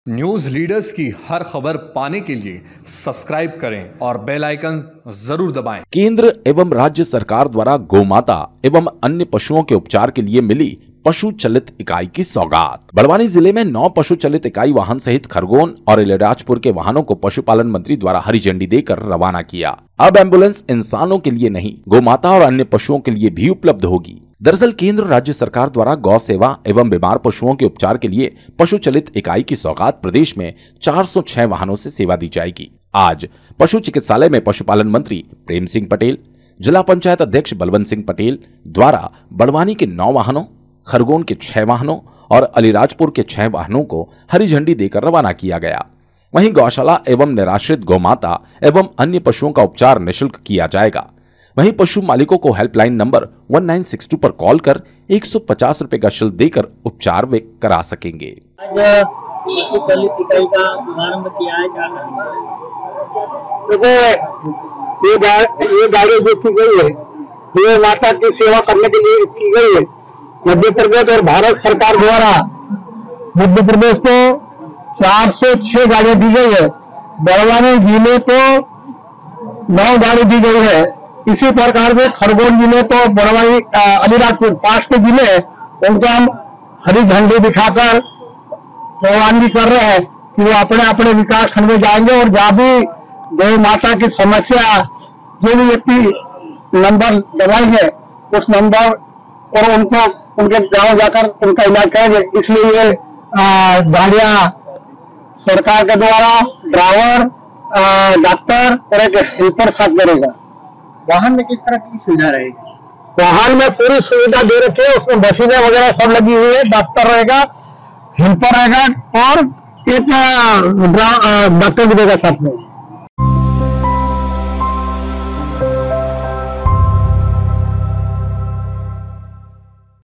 News leaders की हर खबर पाने के लिए सब्सक्राइब करें और बेल आइकन जरूर दबाएं। केंद्र एवं राज्य सरकार द्वारा गोमाता एवं अन्य पशुओं के उपचार के लिए मिली पशु चलित इकाई की सौगात। बड़वानी जिले में 9 पशु चलित इकाई वाहन सहित खरगोन और इलाजपुर के वाहनों को पशुपालन मंत्री द्वारा हरी झंडी देकर रवाना किया। अब एम्बुलेंस इंसानों के लिए नहीं, गोमाता और अन्य पशुओं के लिए भी उपलब्ध होगी। दरअसल केंद्र राज्य सरकार द्वारा गौ सेवा एवं बीमार पशुओं के उपचार के लिए पशु चलित इकाई की सौगात प्रदेश में 406 वाहनों से सेवा दी जाएगी। आज पशु चिकित्सालय में पशुपालन मंत्री प्रेम सिंह पटेल, जिला पंचायत अध्यक्ष बलवंत सिंह पटेल द्वारा बड़वानी के 9 वाहनों, खरगोन के 6 वाहनों और अलीराजपुर के 6 वाहनों को हरी झंडी देकर रवाना किया गया। वहीं गौशाला एवं निराश्रित गौमाता एवं अन्य पशुओं का उपचार निःशुल्क किया जाएगा। वहीं पशु मालिकों को हेल्पलाइन नंबर 1962 पर कॉल कर 150 रुपए का शुल्क देकर उपचार वे करा सकेंगे। देखो, ये गाड़ी जो की गई है, ये माता की सेवा करने के लिए की गई है। मध्य प्रदेश और भारत सरकार द्वारा मध्य प्रदेश को 406 गाड़ियां दी गई है। बड़वानी जिले को 9 गाड़ी दी गई है। इसी प्रकार से खरगोन जिले को बड़वानी अलीराजपुर 5 के जिले उनको हम हरी झंडी दिखाकर रवानगी कर रहे हैं कि वो अपने अपने विकास खंड में जाएंगे और जहाँ भी गौ माता की समस्या जो भी व्यक्ति नंबर दबाएंगे उस नंबर और उनको उनके गांव जाकर उनका इलाज करेंगे। इसलिए ये गाड़ियां सरकार के द्वारा ड्राइवर, डॉक्टर और एक हेल्पर साथ करेगा। वाहन में किस तरह की सुविधा रहेगी? वाहन में पूरी सुविधा दे रखी है, उसमें मशीनें वगैरह सब लगी हुई है। डॉक्टर रहेगा, हेल्पर रहेगा और एक डॉक्टर भी रहेगा साथ में।